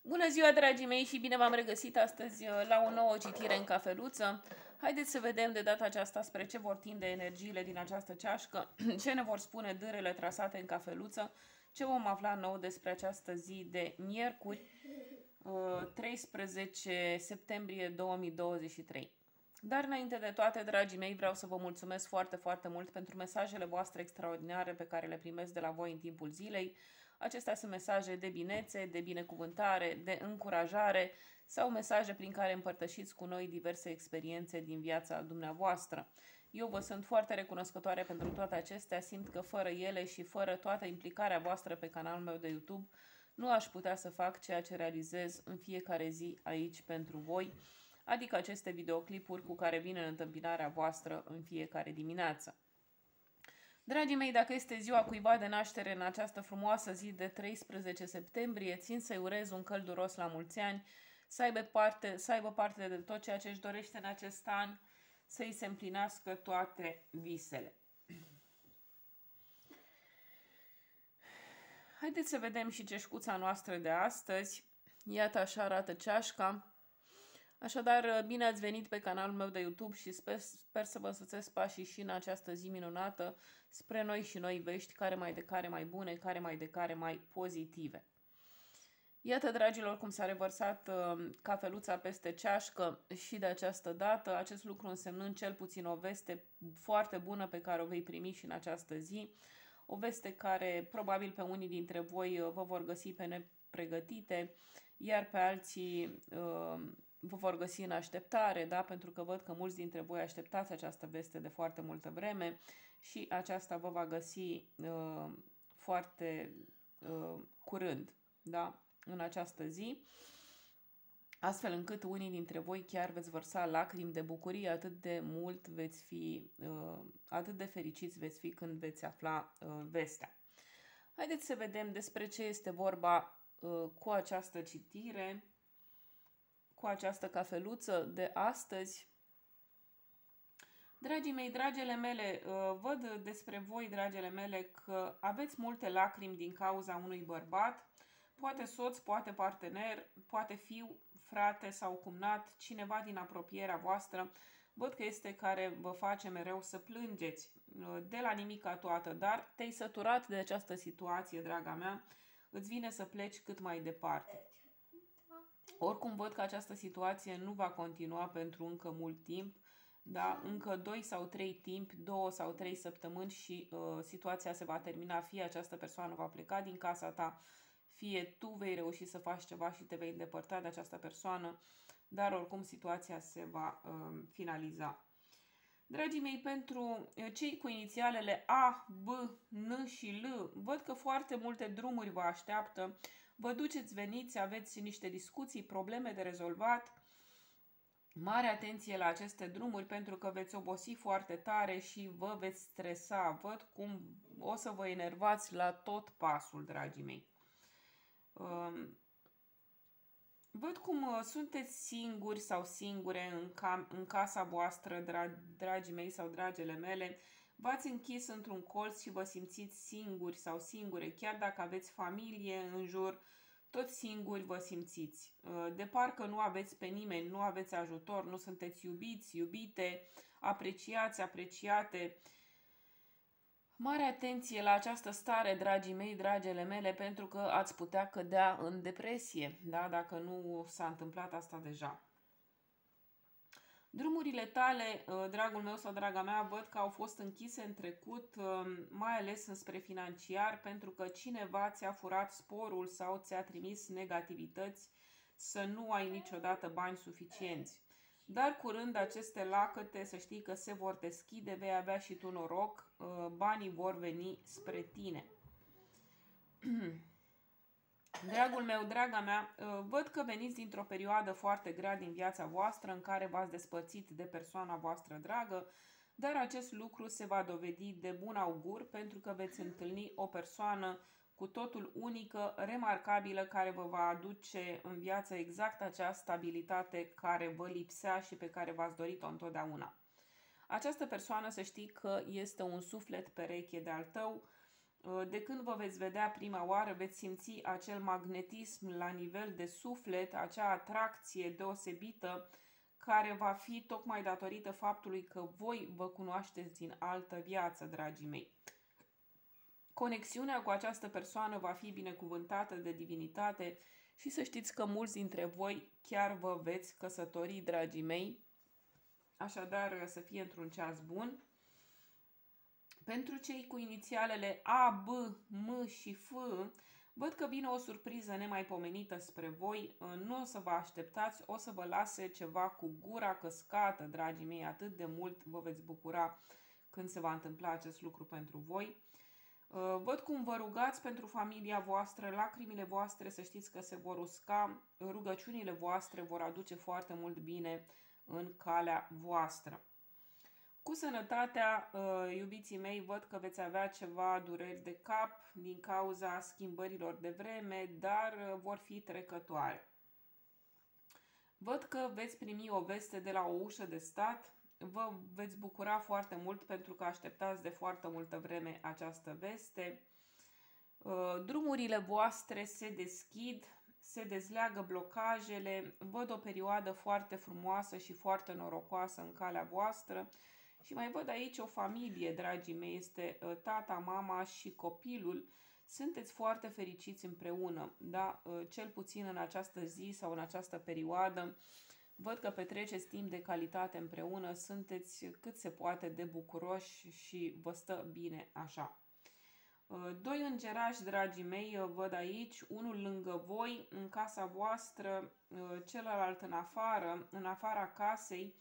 Bună ziua, dragii mei, și bine v-am regăsit astăzi la o nouă citire în cafeluță. Haideți să vedem de data aceasta spre ce vor tinde energiile din această ceașcă, ce ne vor spune dârele trasate în cafeluță, ce vom afla nou despre această zi de miercuri, 13 septembrie 2023. Dar înainte de toate, dragii mei, vreau să vă mulțumesc foarte, foarte mult pentru mesajele voastre extraordinare pe care le primesc de la voi în timpul zilei. Acestea sunt mesaje de binețe, de binecuvântare, de încurajare sau mesaje prin care împărtășiți cu noi diverse experiențe din viața dumneavoastră. Eu vă sunt foarte recunoscătoare pentru toate acestea, simt că fără ele și fără toată implicarea voastră pe canalul meu de YouTube, nu aș putea să fac ceea ce realizez în fiecare zi aici pentru voi, adică aceste videoclipuri cu care vin în întâmpinarea voastră în fiecare dimineață. Dragii mei, dacă este ziua cuiva de naștere în această frumoasă zi de 13 septembrie, țin să-i urez un călduros la mulți ani, să aibă parte de tot ceea ce își dorește în acest an, să-i se împlinească toate visele. Haideți să vedem și ceșcuța noastră de astăzi. Iată, așa arată ceașca. Așadar, bine ați venit pe canalul meu de YouTube și sper să vă însuțesc pașii și în această zi minunată spre noi și noi vești, care mai de care mai bune, care mai de care mai pozitive. Iată, dragilor, cum s-a revărsat cafeluța peste ceașcă și de această dată, acest lucru însemnând cel puțin o veste foarte bună pe care o vei primi și în această zi, o veste care probabil pe unii dintre voi vă vor găsi pe nepregătite, iar pe alții vă vor găsi în așteptare, da? Pentru că văd că mulți dintre voi așteptați această veste de foarte multă vreme și aceasta vă va găsi foarte curând, da? În această zi, astfel încât unii dintre voi chiar veți vărsa lacrimi de bucurie, atât de mult veți fi, atât de fericiți veți fi când veți afla vestea. Haideți să vedem despre ce este vorba cu această citire, cu această cafeluță de astăzi. Dragii mei, dragele mele, văd despre voi, dragele mele, că aveți multe lacrimi din cauza unui bărbat, poate soț, poate partener, poate fiu, frate sau cumnat, cineva din apropierea voastră. Văd că este care vă face mereu să plângeți de la nimica toată, dar te-ai săturat de această situație, draga mea, îți vine să pleci cât mai departe. Oricum văd că această situație nu va continua pentru încă mult timp, da? Încă 2 sau 3 timp, 2 sau 3 săptămâni și situația se va termina, fie această persoană va pleca din casa ta, fie tu vei reuși să faci ceva și te vei îndepărta de această persoană, dar oricum situația se va finaliza. Dragii mei, pentru cei cu inițialele A, B, N și L, văd că foarte multe drumuri vă așteaptă. Vă duceți, veniți, aveți niște discuții, probleme de rezolvat. Mare atenție la aceste drumuri pentru că veți obosi foarte tare și vă veți stresa. Văd cum o să vă enervați la tot pasul, dragii mei. Văd cum sunteți singuri sau singure în casa voastră, dragii mei sau dragele mele. V-ați închis într-un colț și vă simțiți singuri sau singure, chiar dacă aveți familie în jur, tot singuri vă simțiți. De parcă nu aveți pe nimeni, nu aveți ajutor, nu sunteți iubiți, iubite, apreciați, apreciate. Mare atenție la această stare, dragii mei, dragele mele, pentru că ați putea cădea în depresie, da? Dacă nu s-a întâmplat asta deja. Drumurile tale, dragul meu sau draga mea, văd că au fost închise în trecut, mai ales înspre financiar, pentru că cineva ți-a furat sporul sau ți-a trimis negativități să nu ai niciodată bani suficienți. Dar curând aceste lacăte, să știi că se vor deschide, vei avea și tu noroc, banii vor veni spre tine. Dragul meu, draga mea, văd că veniți dintr-o perioadă foarte grea din viața voastră în care v-ați despărțit de persoana voastră dragă, dar acest lucru se va dovedi de bun augur pentru că veți întâlni o persoană cu totul unică, remarcabilă, care vă va aduce în viață exact acea stabilitate care vă lipsea și pe care v-ați dorit-o întotdeauna. Această persoană, să știi că este un suflet pereche de-al tău, De când vă veți vedea prima oară, veți simți acel magnetism la nivel de suflet, acea atracție deosebită care va fi tocmai datorită faptului că voi vă cunoașteți din altă viață, dragii mei. Conexiunea cu această persoană va fi binecuvântată de divinitate și să știți că mulți dintre voi chiar vă veți căsători, dragii mei. Așadar, să fie într-un ceas bun. Pentru cei cu inițialele A, B, M și F, văd că vine o surpriză nemaipomenită spre voi. Nu o să vă așteptați, o să vă lase ceva cu gura căscată, dragii mei. Atât de mult vă veți bucura când se va întâmpla acest lucru pentru voi. Văd cum vă rugați pentru familia voastră, lacrimile voastre să știți că se vor usca, rugăciunile voastre vor aduce foarte mult bine în calea voastră. Cu sănătatea, iubiții mei, văd că veți avea ceva dureri de cap din cauza schimbărilor de vreme, dar vor fi trecătoare. Văd că veți primi o veste de la o ușă de stat. Vă veți bucura foarte mult pentru că așteptați de foarte multă vreme această veste. Drumurile voastre se deschid, se dezleagă blocajele. Văd o perioadă foarte frumoasă și foarte norocoasă în calea voastră. Și mai văd aici o familie, dragii mei, este tata, mama și copilul. Sunteți foarte fericiți împreună, da? Cel puțin în această zi sau în această perioadă. Văd că petreceți timp de calitate împreună, sunteți cât se poate de bucuroși și vă stă bine așa. Doi îngerași, dragii mei, văd aici, unul lângă voi, în casa voastră, celălalt în afara casei.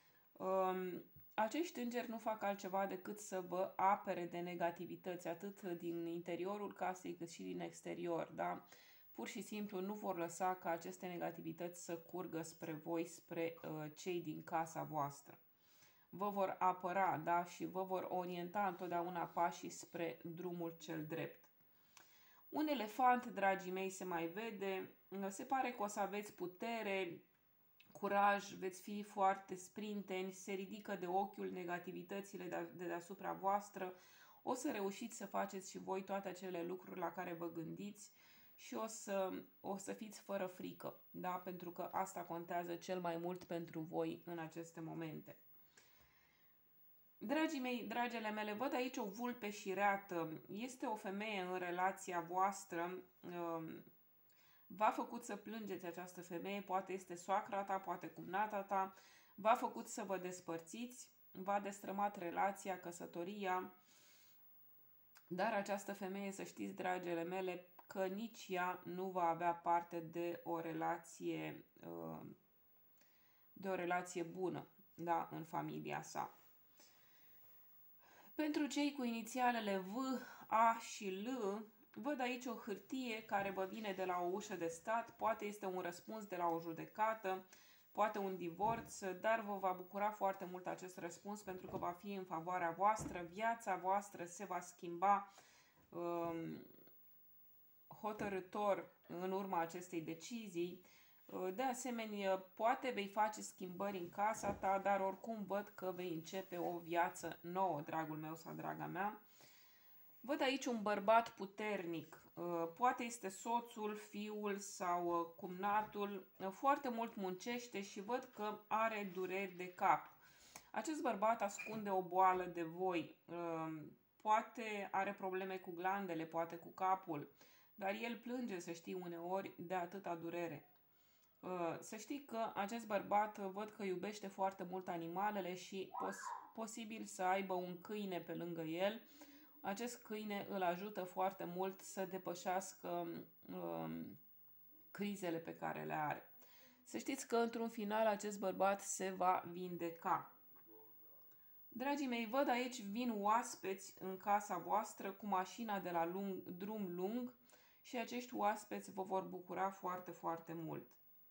Acești îngeri nu fac altceva decât să vă apere de negativități, atât din interiorul casei cât și din exterior, da? Pur și simplu nu vor lăsa ca aceste negativități să curgă spre voi, spre cei din casa voastră. Vă vor apăra, da? Și vă vor orienta întotdeauna pașii spre drumul cel drept. Un elefant, dragii mei, se mai vede. Se pare că o să aveți putere, curaj, veți fi foarte sprinteni, se ridică de ochiul negativitățile de deasupra voastră. O să reușiți să faceți și voi toate acele lucruri la care vă gândiți și o să fiți fără frică, da? Pentru că asta contează cel mai mult pentru voi în aceste momente. Dragii mei, dragele mele, văd aici o vulpe șireată. Este o femeie în relația voastră. V-a făcut să plângeți această femeie, poate este soacra ta, poate cumnata ta. V-a făcut să vă despărțiți, v-a destrămat relația, căsătoria. Dar această femeie, să știți, dragele mele, că nici ea nu va avea parte de o relație bună, da, în familia sa. Pentru cei cu inițialele V, A și L, văd aici o hârtie care vă vine de la o ușă de stat, poate este un răspuns de la o judecată, poate un divorț, dar vă va bucura foarte mult acest răspuns pentru că va fi în favoarea voastră, viața voastră se va schimba hotărâtor în urma acestei decizii. De asemenea, poate vei face schimbări în casa ta, dar oricum văd că vei începe o viață nouă, dragul meu sau draga mea. Văd aici un bărbat puternic, poate este soțul, fiul sau cumnatul, foarte mult muncește și văd că are dureri de cap. Acest bărbat ascunde o boală de voi, poate are probleme cu glandele, poate cu capul, dar el plânge, să știi, uneori de atâta durere. Să știi că acest bărbat văd că iubește foarte mult animalele și posibil să aibă un câine pe lângă el. Acest câine îl ajută foarte mult să depășească crizele pe care le are. Să știți că într-un final acest bărbat se va vindeca. Dragii mei, văd aici vin oaspeți în casa voastră cu mașina de la drum lung și acești oaspeți vă vor bucura foarte, foarte mult.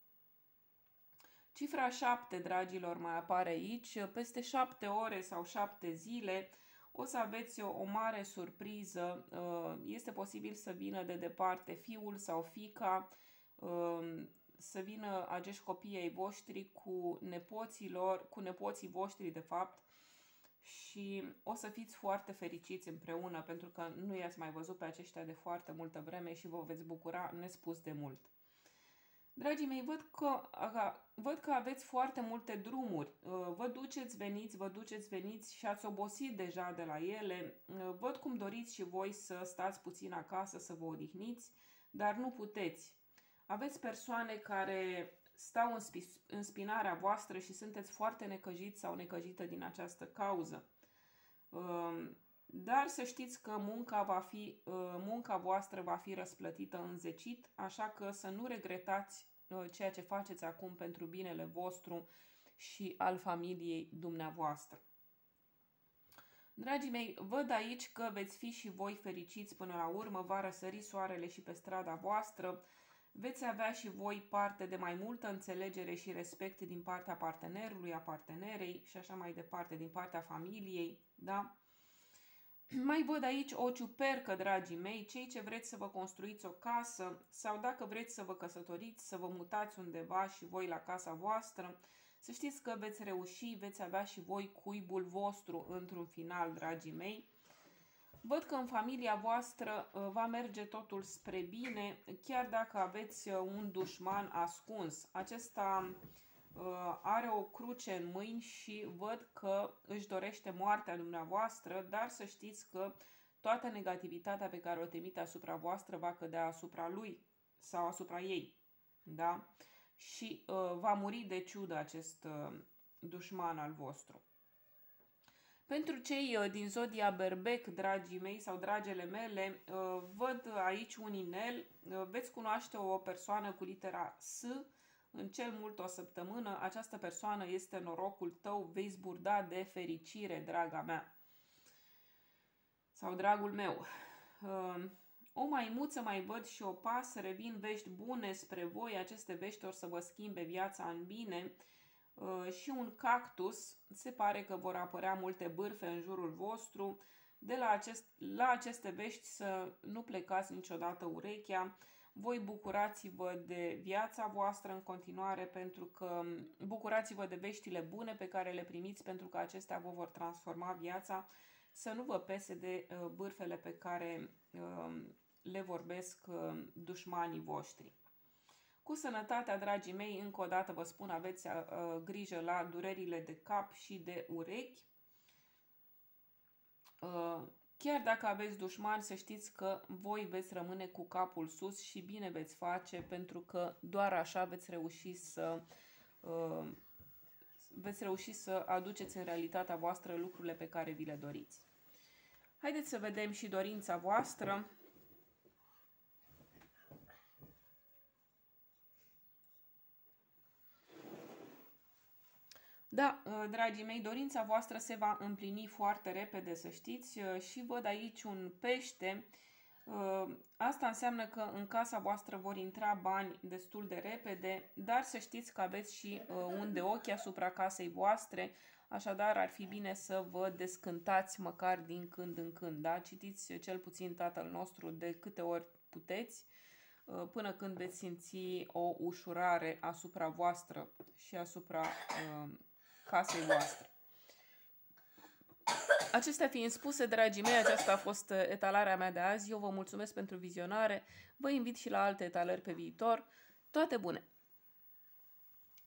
Cifra 7, dragilor, mai apare aici. Peste 7 ore sau 7 zile o să aveți o mare surpriză. Este posibil să vină de departe fiul sau fiica, să vină acești copii ai voștri cu nepoții voștri, de fapt, și o să fiți foarte fericiți împreună pentru că nu i-ați mai văzut pe aceștia de foarte multă vreme și vă veți bucura nespus de mult. Dragii mei, văd că aveți foarte multe drumuri. Vă duceți, veniți și ați obosit deja de la ele. Văd cum doriți și voi să stați puțin acasă, să vă odihniți, dar nu puteți. Aveți persoane care stau în spinarea voastră și sunteți foarte necăjiți sau necăjită din această cauză. Dar să știți că munca voastră va fi răsplătită înzecit, așa că să nu regretați ceea ce faceți acum pentru binele vostru și al familiei dumneavoastră. Dragii mei, văd aici că veți fi și voi fericiți până la urmă, va răsări soarele și pe strada voastră, veți avea și voi parte de mai multă înțelegere și respect din partea partenerului, a partenerei și așa mai departe, din partea familiei, da? Mai văd aici o ciupercă, dragii mei, cei ce vreți să vă construiți o casă sau dacă vreți să vă căsătoriți, să vă mutați undeva și voi la casa voastră, să știți că veți reuși, veți avea și voi cuibul vostru într-un final, dragii mei. Văd că în familia voastră va merge totul spre bine, chiar dacă aveți un dușman ascuns. Acesta are o cruce în mâini și văd că își dorește moartea dumneavoastră, dar să știți că toată negativitatea pe care o temite asupra voastră va cădea asupra lui sau asupra ei. Da? Și va muri de ciudă acest dușman al vostru. Pentru cei din zodia Berbec, dragii mei sau dragele mele, văd aici un inel, veți cunoaște o persoană cu litera S, în cel mult o săptămână, această persoană este norocul tău, vei zburda de fericire, draga mea. Sau dragul meu. O maimuță mai văd și o pasăre, vin vești bune spre voi, aceste vești or să vă schimbe viața în bine. Și un cactus, se pare că vor apărea multe bârfe în jurul vostru. La aceste vești să nu plecați niciodată urechea. Voi bucurați-vă de viața voastră în continuare, pentru că bucurați-vă de veștile bune pe care le primiți, pentru că acestea vă vor transforma viața. Să nu vă pese de bârfele pe care le vorbesc dușmanii voștri. Cu sănătatea, dragii mei, încă o dată vă spun, aveți grijă la durerile de cap și de urechi. Chiar dacă aveți dușmani, să știți că voi veți rămâne cu capul sus și bine veți face, pentru că doar așa veți reuși să aduceți în realitatea voastră lucrurile pe care vi le doriți. Haideți să vedem și dorința voastră. Da, dragii mei, dorința voastră se va împlini foarte repede, să știți, și văd aici un pește. Asta înseamnă că în casa voastră vor intra bani destul de repede, dar să știți că aveți și un de ochi asupra casei voastre, așadar ar fi bine să vă descântați măcar din când în când, da? Citiți cel puțin Tatăl nostru de câte ori puteți, până când veți simți o ușurare asupra voastră și asupra casei voastre. Acestea fiind spuse, dragii mei, aceasta a fost etalarea mea de azi. Eu vă mulțumesc pentru vizionare. Vă invit și la alte etalări pe viitor. Toate bune!